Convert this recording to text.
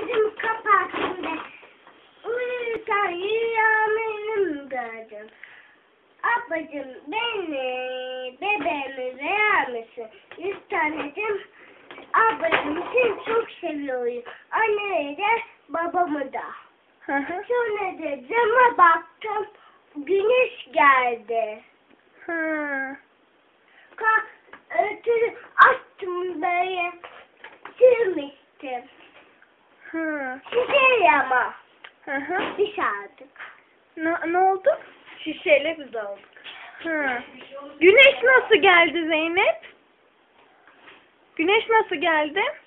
gözümü kapattım da uyurken rüyamı gördüm. Ablacığım beni, bebeğimi verir misin? 100 tanecim. Ablacığım seni çok seviyorum. Anneyi de babamı da. Sonra da cama baktım. Güneş geldi. Ötürü açtım böyle sürmüştüm. Şişeyle ama. Biz aldık. Ne oldu? Şişeyle biz aldık. Güneş nasıl geldi Zeynep? Güneş nasıl geldi?